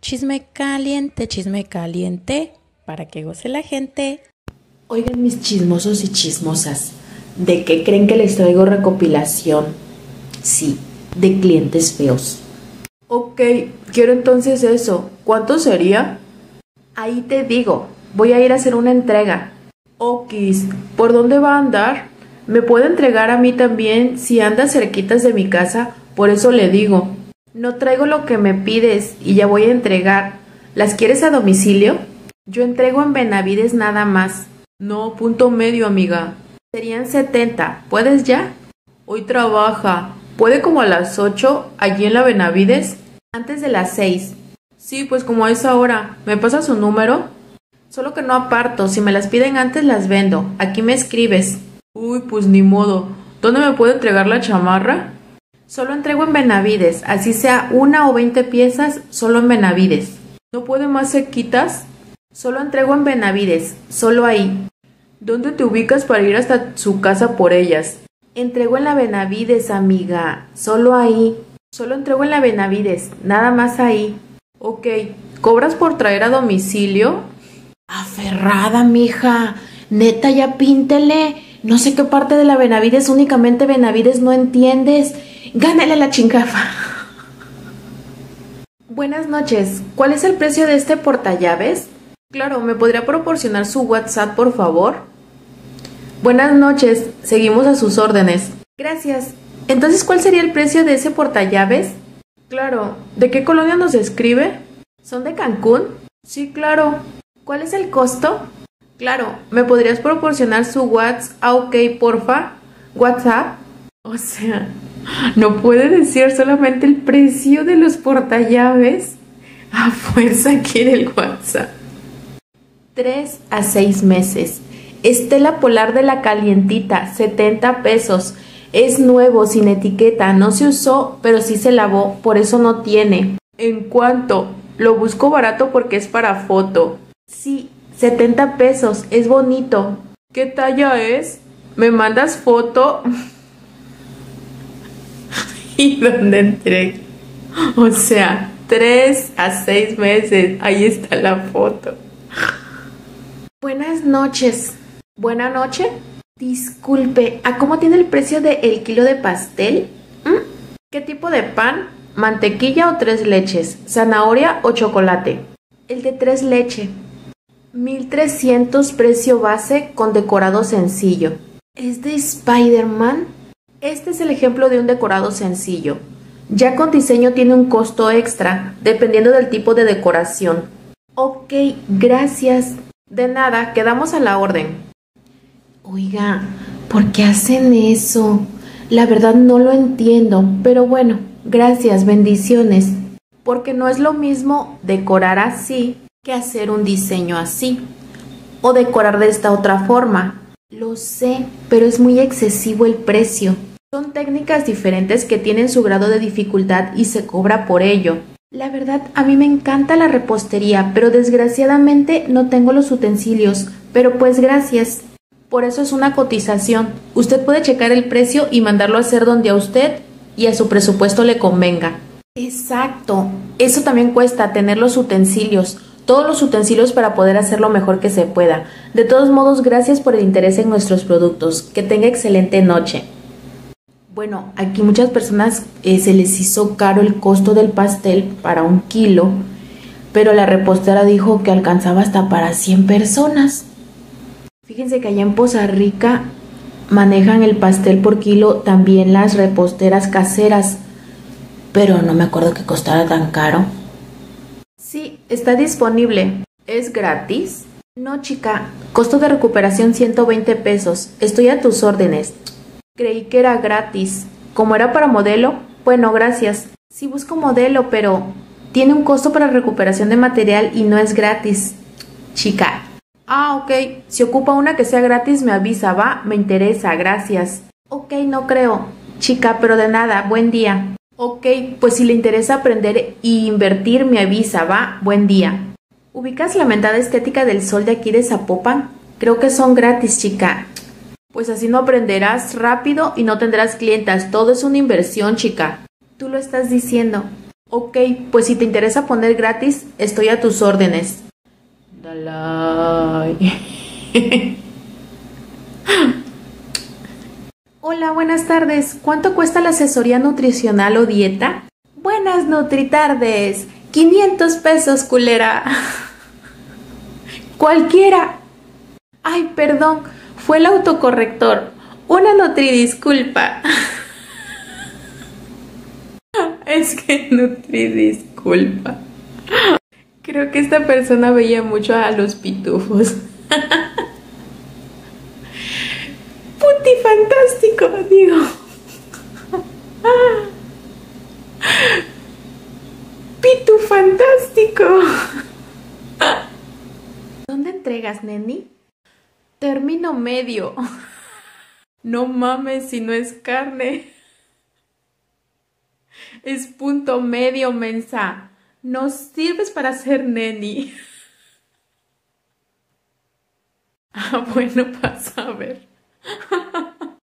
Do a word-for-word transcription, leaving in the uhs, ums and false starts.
Chisme caliente, chisme caliente, para que goce la gente. Oigan mis chismosos y chismosas, ¿de qué creen que les traigo recopilación? Sí, de clientes feos. Ok, quiero entonces eso. ¿Cuánto sería? Ahí te digo, voy a ir a hacer una entrega. Okis, ¿por dónde va a andar? ¿Me puede entregar a mí también si anda cerquitas de mi casa? Por eso le digo. No traigo lo que me pides y ya voy a entregar. ¿Las quieres a domicilio? Yo entrego en Benavides nada más. No, punto medio, amiga. Serían setenta. ¿Puedes ya? Hoy trabaja. ¿Puede como a las ocho allí en la Benavides? Antes de las seis. Sí, pues como a esa hora. ¿Me pasa su número? Solo que no aparto. Si me las piden antes las vendo. Aquí me escribes. Uy, pues ni modo. ¿Dónde me puede entregar la chamarra? Solo entrego en Benavides, así sea una o veinte piezas, solo en Benavides. ¿No puede más cerquitas? Solo entrego en Benavides, solo ahí. ¿Dónde te ubicas para ir hasta su casa por ellas? Entrego en la Benavides, amiga, solo ahí. Solo entrego en la Benavides, nada más ahí. Ok, ¿cobras por traer a domicilio? Aferrada, mija. Neta, ya píntele. No sé qué parte de la Benavides, únicamente Benavides no entiendes. Gánale la chingafa. Buenas noches. ¿Cuál es el precio de este portallaves? Claro, ¿me podría proporcionar su WhatsApp, por favor? Buenas noches. Seguimos a sus órdenes. Gracias. Entonces, ¿cuál sería el precio de ese portallaves? Claro. ¿De qué colonia nos escribe? ¿Son de Cancún? Sí, claro. ¿Cuál es el costo? Claro. ¿Me podrías proporcionar su WhatsApp? Ah, ok, porfa. ¿WhatsApp? O sea, ¿no puede decir solamente el precio de los portallaves? A fuerza quiere el WhatsApp. Tres a seis meses. Estela Polar de la Calientita, setenta pesos. Es nuevo, sin etiqueta. No se usó, pero sí se lavó, por eso no tiene. ¿En cuánto? Lo busco barato porque es para foto. Sí, setenta pesos. Es bonito. ¿Qué talla es? ¿Me mandas foto? ¿Y dónde entré? O sea, tres a seis meses. Ahí está la foto. Buenas noches. ¿Buena noche? Disculpe, ¿a cómo tiene el precio de el kilo de pastel? ¿Mm? ¿Qué tipo de pan? ¿Mantequilla o tres leches? ¿Zanahoria o chocolate? El de tres leche. mil trescientos precio base con decorado sencillo. ¿Es de Spider-Man? Este es el ejemplo de un decorado sencillo. Ya con diseño tiene un costo extra, dependiendo del tipo de decoración. Ok, gracias. De nada, quedamos a la orden. Oiga, ¿por qué hacen eso? La verdad no lo entiendo, pero bueno, gracias, bendiciones. Porque no es lo mismo decorar así que hacer un diseño así. O decorar de esta otra forma. Lo sé, pero es muy excesivo el precio. Son técnicas diferentes que tienen su grado de dificultad y se cobra por ello. La verdad, a mí me encanta la repostería, pero desgraciadamente no tengo los utensilios. Pero pues gracias. Por eso es una cotización. Usted puede checar el precio y mandarlo a hacer donde a usted y a su presupuesto le convenga. Exacto. Eso también cuesta, tener los utensilios. Todos los utensilios para poder hacer lo mejor que se pueda. De todos modos, gracias por el interés en nuestros productos. Que tenga excelente noche. Bueno, aquí muchas personas eh, se les hizo caro el costo del pastel para un kilo, pero la repostera dijo que alcanzaba hasta para cien personas. Fíjense que allá en Poza Rica manejan el pastel por kilo también las reposteras caseras, pero no me acuerdo que costara tan caro. Sí, está disponible. ¿Es gratis? No, chica. Costo de recuperación ciento veinte pesos. Estoy a tus órdenes. Creí que era gratis. Como era para modelo, bueno, gracias. Sí busco modelo, pero tiene un costo para recuperación de material y no es gratis. Chica. Ah, ok. Si ocupa una que sea gratis, me avisa, ¿va? Me interesa, gracias. Ok, no creo. Chica, pero de nada, buen día. Ok, pues si le interesa aprender e invertir, me avisa, ¿va? Buen día. ¿Ubicas la mentada estética del sol de aquí de Zapopan? Creo que son gratis, chica. Pues así no aprenderás rápido y no tendrás clientas. Todo es una inversión, chica. Tú lo estás diciendo. Ok, pues si te interesa poner gratis, estoy a tus órdenes. Dalai. Hola, buenas tardes. ¿Cuánto cuesta la asesoría nutricional o dieta? Buenas nutritardes. quinientos pesos, culera. Cualquiera. Ay, perdón. Fue el autocorrector. Una nutri disculpa. Es que nutri disculpa. Creo que esta persona veía mucho a los pitufos. Puti fantástico, digo. Pitu fantástico. ¿Dónde entregas, neni? Término medio. No mames si no es carne. Es punto medio, mensa. No sirves para ser neni. Ah, bueno, pasa a ver.